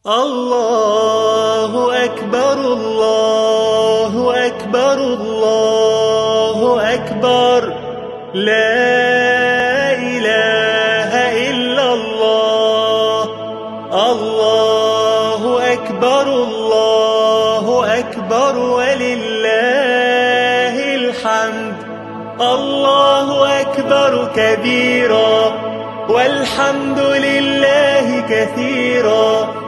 الله أكبر الله أكبر الله أكبر لا إله إلا الله. الله أكبر الله أكبر ولله الحمد. الله أكبر كبيرا والحمد لله كثيرا.